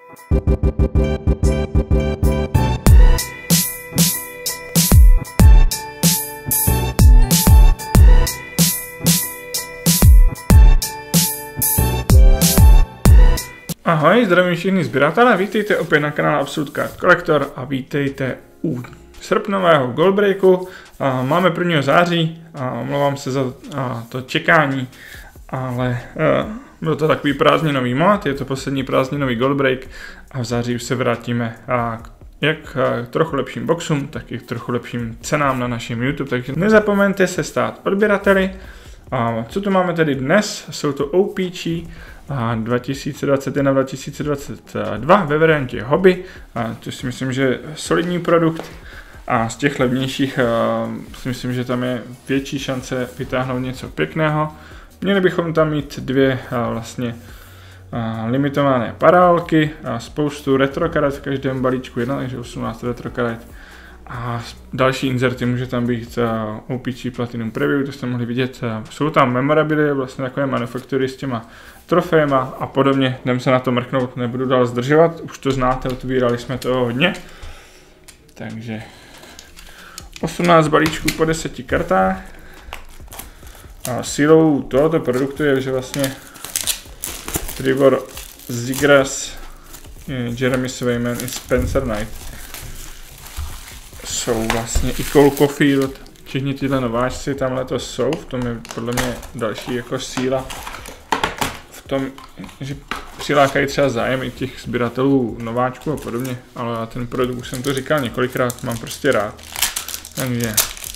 Ahoj, zdravím všichni sběratele, vítejte opět na kanále Absolute Card Collector a vítejte u srpnového Goldbreaku. Máme 1. září a omlouvám se za to čekání, ale byl to takový prázdninový mod, je to poslední prázdninový Goldbreak a v září už se vrátíme jak k trochu lepším boxům, tak i k trochu lepším cenám na našem YouTube, takže nezapomeňte se stát odběrateli. Co tu máme tedy dnes? Jsou to OPC 2021-2022 ve variantě hobby, což si myslím, že je solidní produkt a z těch levnějších si myslím, že tam je větší šance vytáhnout něco pěkného. Měli bychom tam mít dvě vlastně limitované parálky a spoustu retro karet v každém balíčku jedna, takže 18 retro karet. A další inzerty může tam být OPC Platinum Preview, to jste mohli vidět. Jsou tam memorabilie, vlastně takové manufaktury s těma trofejema a podobně. Jdem se na to mrknout, nebudu dál zdržovat, už to znáte, otvírali jsme toho hodně. Takže 18 balíčků po 10 kartách. A sílou tohoto produktu je, že vlastně Trevor Zegras, Jeremy Swayman i Spencer Knight jsou vlastně i Cole Caulfield, všichni tyhle nováčci tam letos jsou, v tom je podle mě další jako síla v tom, že přilákají třeba zájem i těch sběratelů nováčků a podobně, ale já ten produkt, už jsem to říkal několikrát, mám prostě rád. Takže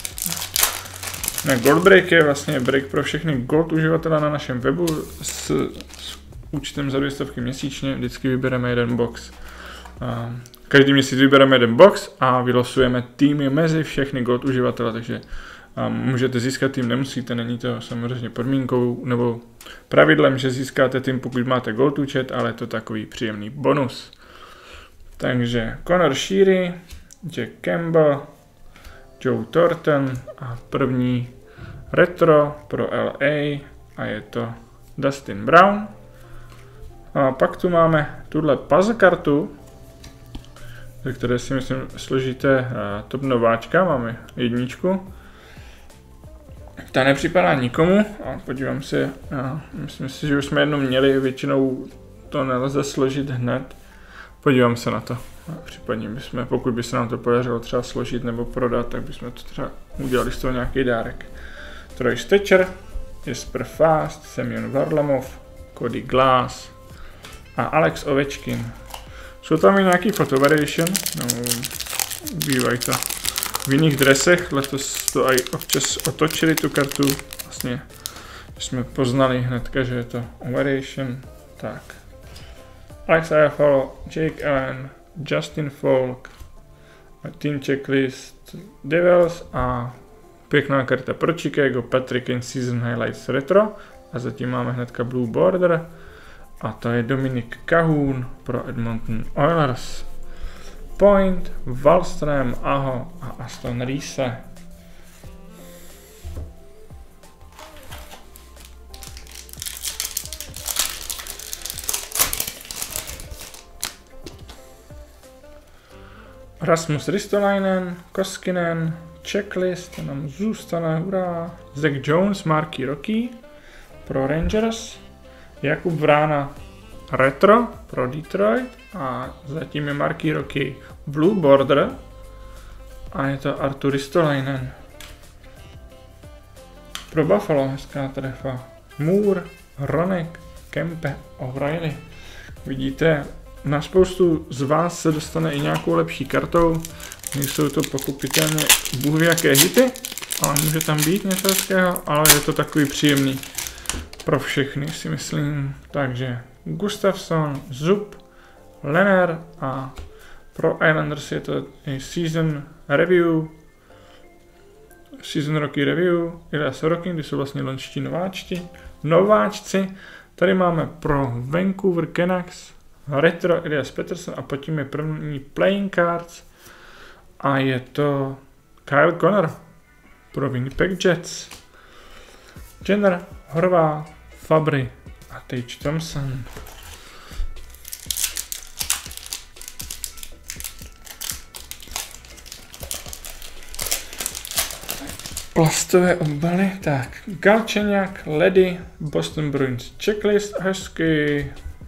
Goldbreak je vlastně break pro všechny Gold uživatele na našem webu s účtem za 200 měsíčně, vždycky vybereme jeden box. Každý měsíc vybereme jeden box a vylosujeme týmy mezi všechny Gold uživatele, takže můžete získat tým, nemusíte, není to samozřejmě podmínkou nebo pravidlem, že získáte tým, pokud máte Gold účet, ale je to takový příjemný bonus. Takže Conor Sheary, Jack Campbell, Joe Thornton a první retro pro LA a je to Dustin Brown. A pak tu máme tuhle puzzle kartu, ze které si myslím složíte top nováčka, máme jedničku. Ta nepřipadá nikomu, a podívám se, myslím si, že už jsme jednou měli, většinou to nelze složit hned. Podívám se na to, případně bychom, pokud by se nám to podařilo třeba složit nebo prodat, tak bychom to třeba udělali z toho nějaký dárek. Troy Stecher, Jesper Fast, Semyon Varlamov, Cody Glass a Alex Ovečkin. Jsou tam i nějaký photo variation, no, bývají to v jiných dresech, letos to aj občas otočili tu kartu, vlastně jsme poznali hnedka, že je to variation, tak. Alex Iafallo, Jake Allen, Justin Falk, Team Checklist, Devils a pěkná karta pro Chicago, Patrick in Season Highlights Retro a zatím máme hnedka Blue Border. A to je Dominik Kahun pro Edmonton Oilers. Point, Wallström, Aho a Aston Riese. Rasmus Ristolainen, Koskinen, Checklist, to nám zůstane, hurá. Zach Jones, Marky Rocky pro Rangers. Jakub Vrána retro pro Detroit a zatím je Marky Rocky Blue Border a je to Artur Ristolainen pro Buffalo, hezká trefa. Moore, Hronek, Kempe, O'Reilly. Vidíte, na spoustu z vás se dostane i nějakou lepší kartou, nejsou to pochopitelně bůh jaké hity, ale může tam být něco hezkého, ale je to takový příjemný pro všechny, si myslím. Takže Gustafsson, Zub, Leonard a pro Islanders je to Season Review, Season Rocky Review, Ilya Sorokin, kdy jsou vlastně lončtí nováčci. Tady máme pro Vancouver Canucks retro Elias Pettersson a potom je první playing cards a je to Kyle Connor pro Winnipeg Jets. Jenner, Horvá, Fabry a Tage Thompson. plastové obaly. Tak, Galchenyuk, Ledy, Boston Bruins checklist, hezky.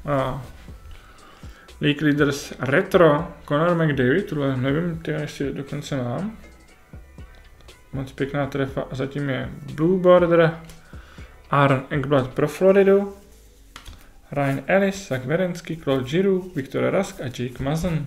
League Leaders Retro, Connor McDavid, tohle nevím, jestli dokonce mám. Moc pěkná trefa a zatím je Blue Border, Aaron Ekblad pro Floridu, Ryan Ellis, Zach Werenski, Claude Giroux, Viktor Rask a Jake Muzzin.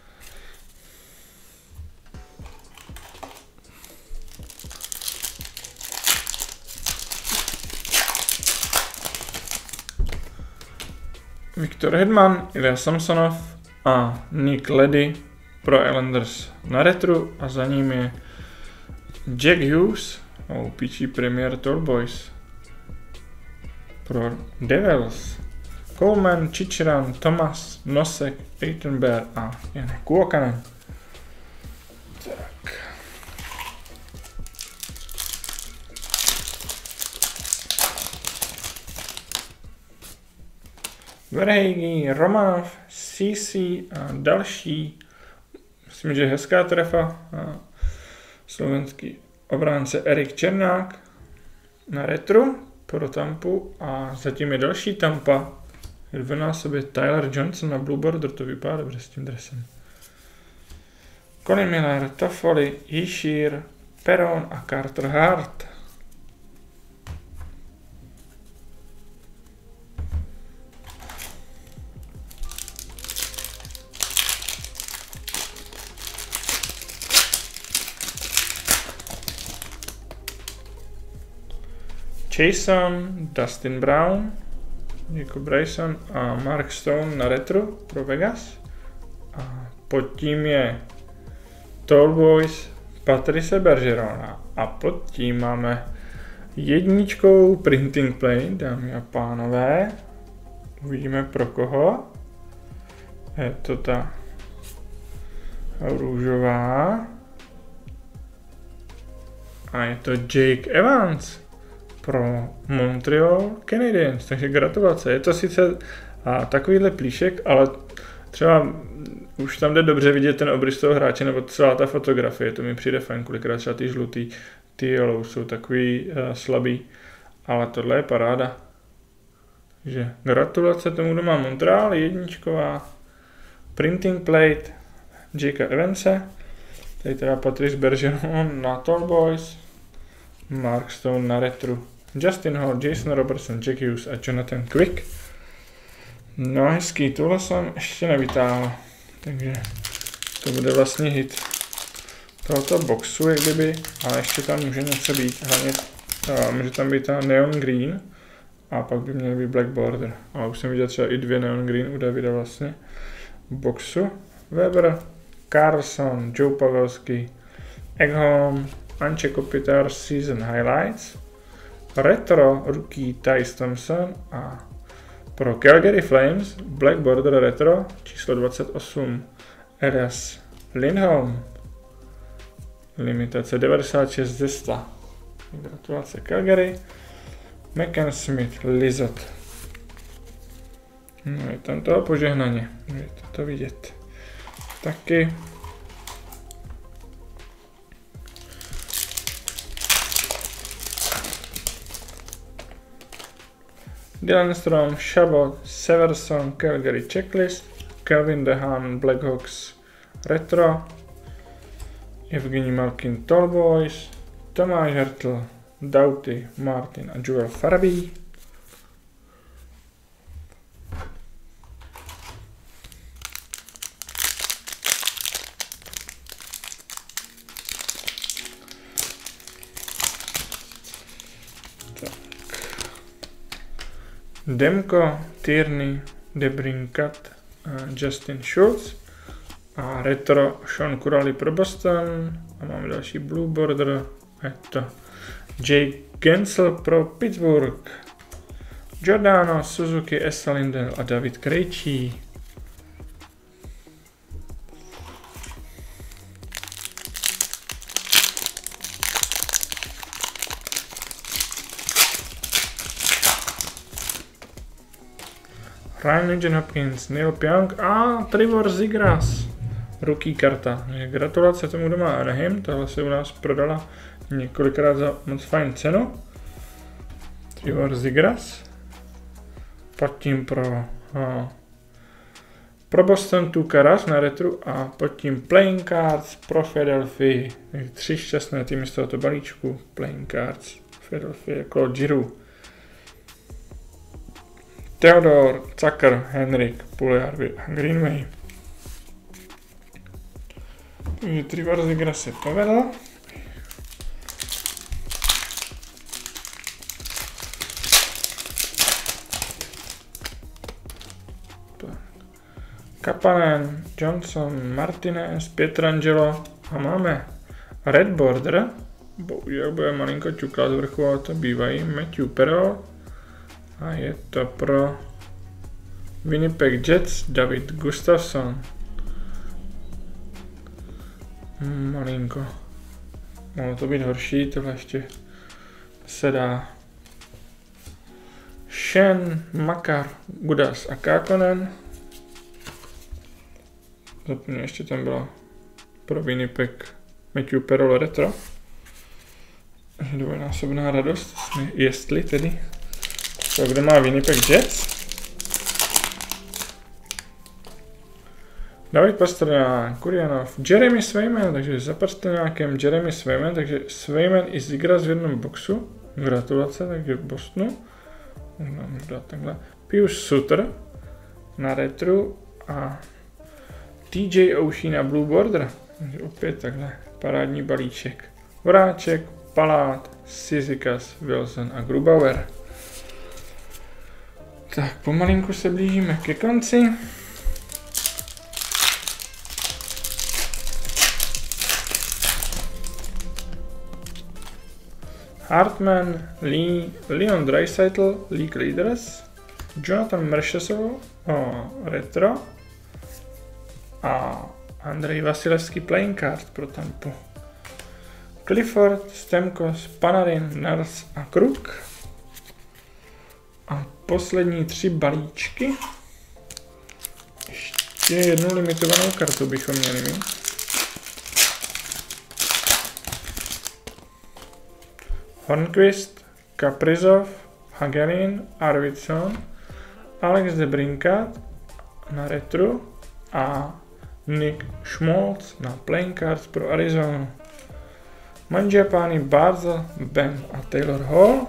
Viktor Hedman, Ilya Samsonov a Nick Leddy pro Islanders na retru a za ním je Jack Hughes, OPG Premier Tall Boys pro Devils, Coleman, Chichiran, Thomas, Nosek, Eittenberg a Janne Kuokkanen. Tak. Verheygen, Romanov, CC a další. Myslím, že je hezká trefa. A slovenský obránce Erik Černák na retru pro Tampu a zatím je další Tampa. Dvojnásobě Tyler Johnson na Blue Border, to vypadá dobře s tím dresem. Colin Miller, Toffoli, Ishir, Perron a Carter Hart. Jason, Dustin Brown, Jacob Bryson a Mark Stone na retro pro Vegas. A pod tím je Tall Boys Patrice Bergerona. A pod tím máme jedničkou printing plate, dámy a pánové. Uvidíme pro koho. Je to ta růžová. A je to Jake Evans pro Montreal Canadiens, takže gratulace. Je to sice takovýhle plíšek, ale třeba už tam jde dobře vidět ten obrys toho hráče, nebo celá ta fotografie, to mi přijde fajn, kolikrát třeba ty žlutý, ty yellow jsou takový slabý, ale tohle je paráda. Takže gratulace tomu, kdo má Montreal, jedničková printing plate Jakea Evanse, tady teda Patrice Bergeron na Tall Boys, Mark Stone na retru, Justin Hall, Jason Robertson, Jack Hughes a Jonathan Quick. No hezký, tohle jsem ještě nevytáhl, takže to bude vlastně hit tohoto boxu, jak kdyby, ale ještě tam může něco být, hlavně může tam být ta Neon Green a pak by měl být Black Border, ale už jsem viděl třeba i 2 Neon Green u Davida vlastně v boxu. Weber, Carlson, Joe Pavelski, Ekholm, Anže Kopitar Season Highlights, Retro rookie Tyce Thompson a pro Calgary Flames Black Border Retro číslo 28 Elias Lindholm, limitace 96 ze 100. Gratulace Calgary. McCann Smith Lizotte. No, je tam toho požehnaně, můžete to vidět. Taky. Dylan Strome, Chabot, Severson, Calgary Checklist, Calvin DeHaan, Blackhawks Retro, Evgeny Malkin Tall Boys, Tomáš Hertl, Doughty, Martin a Joel Farabee. Demko, Tierney, Debrincat, Justin Schultz a retro Sean Kuraly pro Boston a máme další Blue Border, je to Jake Gensel pro Pittsburgh, Giordano, Suzuki, Esa Lindell a David Krejčí. Ryan Nugent Hopkins, Neil Pionk a Trevor Zegras. Rookie karta. Gratulace tomu, kdo má Anaheim, tahle se u nás prodala několikrát za moc fajn cenu. Trevor Zegras. Pod tím pro Boston Tuukka Rask na retru a pod tím Playing Cards pro Philadelphia. 3 šťastné týmy z tohoto balíčku. Playing Cards Philadelphia, Claude Giroux, Theodore, Zucker, Henrik, Puljujarvi a Greenway. Takže Trevor Zegras se povedl. Kapanen, Johnson, Martinez, Pietrangelo a máme Red Border. Bohužel bude malinko ťuklat z vrchu, ale to bývají. Matthew Perreault. A je to pro Winnipeg Jets David Gustafsson. Malinko. Mohlo to být horší, tohle ještě se dá. Shen, Makar, Gudas a Kakkonen. Zapomněl, ještě tam byla pro Winnipeg Matthew Perreault retro. Dvojnásobná radost, jestli tedy. To, kde má Winnipeg Jets. David Pastrňák, Kurjanov, Jeremy Swayman, takže za Pastrňákem Jeremy Swayman, takže Swayman i Zegras v jednom boxu. Gratulace, takže v Bostonu. Můžu dát takhle. Pius Suter na retru a TJ Oshie na Blue Border. Takže opět takhle parádní balíček. Voráček, Palát, Cizikas, Wilson a Grubauer. Tak pomalinku se blížíme ke konci. Hartman, Lee, Leon Draisaitl, League Leaders, Jonathan Marchessault, retro a Andrej Vasilevský Playing Card pro Tampu. Clifford, Stamkos, Panarin, Nurse a Kruk. A poslední 3 balíčky. Ještě jednu limitovanou kartu bychom měli mít. Hornqvist, Kaprizov, Hagelin, Arvidsson, Alex DeBrincat na retru a Nick Schmaltz na Playing Cards pro Arizonu. Mangiapane, Barzal, Bam a Taylor Hall.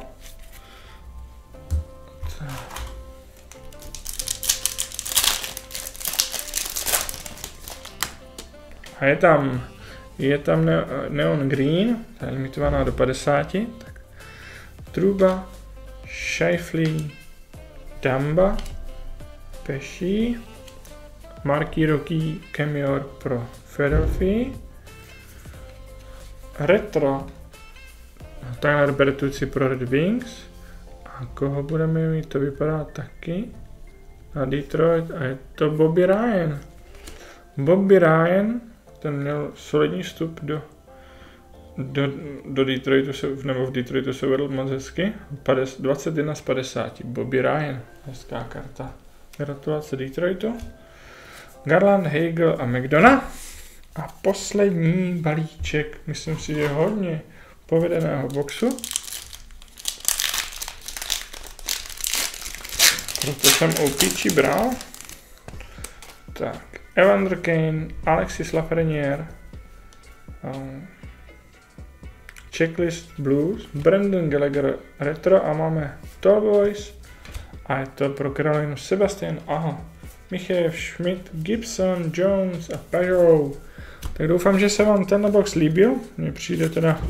A je tam Neon Green, ta je limitovaná do 50. Tak Trouba, Scheifele, Dumba, Pesci, Marky Rocky, Kemior pro Philadelphia. Retro Tyler Bertuzzi pro Red Wings. A koho budeme mít? To vypadá taky na Detroit a je to Bobby Ryan. Bobby Ryan, ten měl solidní vstup do Detroitu, nebo v Detroitu se vedl moc hezky. 21 z 50. Bobby Ryan, hezká karta. Gratulace Detroitu. Garland, Hagel a McDonough. A poslední balíček, myslím si, že hodně povedeného boxu. Proto jsem OPG bral. Tak, Evander Kane, Alexis Lafreniere, Checklist Blues, Brandon Gallagher retro a máme Tallboys a je to pro Carolinu Sebastian Aho, Michael Schmidt, Gibson, Jones a Peugeot. Tak doufám, že se vám ten box líbil. Mně přijde teda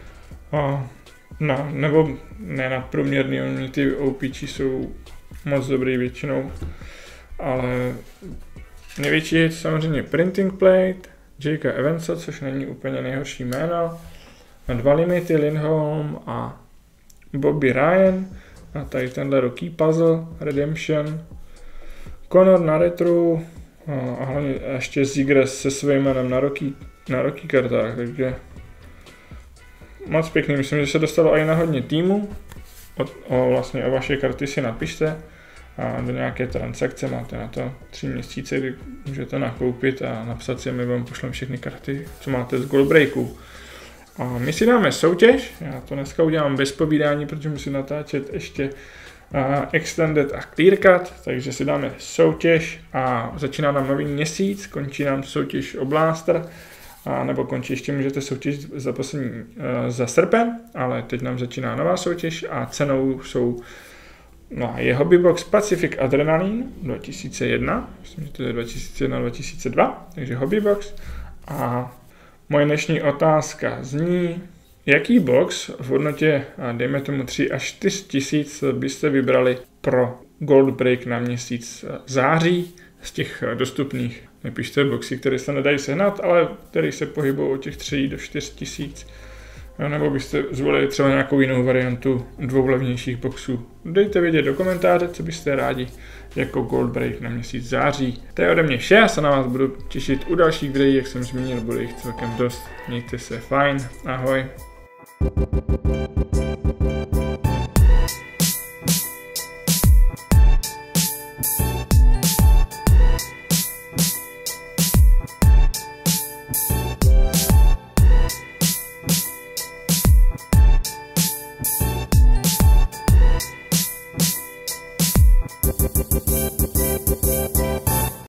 nebo ne nadprůměrný, oni ty OPG jsou moc dobrý většinou, ale největší je samozřejmě Printing Plate, J.K. Evansa, což není úplně nejhorší jméno, na 2 limity Lindholm a Bobby Ryan, a tady tenhle Rocky Puzzle, Redemption, Connor na retro a hlavně ještě Zegras se svým jménem na Rocky kartách, takže moc pěkný, myslím, že se dostalo i na hodně týmů. Vlastně o vaše karty si napište a do nějaké transakce máte na to 3 měsíce, kdy můžete nakoupit a napsat si, my vám pošlem všechny karty, co máte z Gold Breaku. A my si dáme soutěž, já to dneska udělám bez povídání, protože musím natáčet ještě Extended a Clearcut, takže si dáme soutěž a začíná nám nový měsíc, končí nám soutěž o Blaster, nebo končí ještě můžete soutěž za srpen, ale teď nám začíná nová soutěž a cenou jsou je Hobbybox Pacific Adrenaline 2001, myslím, že to je 2001-2002, takže Hobbybox. A moje dnešní otázka zní, jaký box v hodnotě, dejme tomu 3 až 4 tisíc, byste vybrali pro Gold Break na měsíc září z těch dostupných. Nepište boxy, které se nedají sehnat, ale které se pohybují od těch 3 do 4 tisíc. Nebo byste zvolili třeba nějakou jinou variantu 2 levnějších boxů. Dejte vědět do komentáře, co byste rádi jako Gold Break na měsíc září. To je ode mě vše, já se na vás budu těšit u dalších videí, jak jsem zmínil, bude jich celkem dost. Mějte se fajn, ahoj.